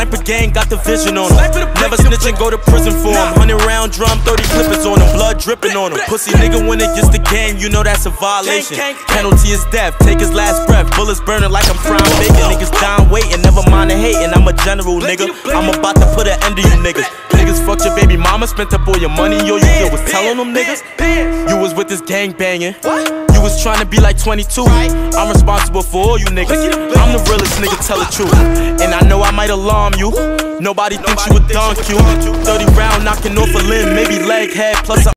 Sniper gang got the vision on him. Never snitch and go to prison for him. 100-round drum, 30 clippers on him. Blood dripping on him. Pussy nigga when it gets the game, you know that's a violation. Penalty is death, take his last breath. Bullets burning like I'm frying bacon. Niggas dying waiting, never mind the hating. I'm a general nigga, I'm about to put an end to you niggas. Niggas fucked your baby mama, spent up all your money. Yo, you still was telling them niggas you was with this gang banging. You was trying to be like 22. I'm responsible for all you niggas. I'm the realest nigga, tell the truth. And I know I might alarm you. Nobody thinks you a dunk you. 30 round knocking off a limb, maybe leg, head, plus a